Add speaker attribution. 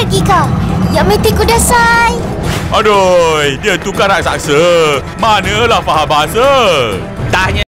Speaker 1: lagi kau. Yang meti kuda say.
Speaker 2: Aduh, dia tukar raksasa. Manalah faham bahasa.
Speaker 3: Tanya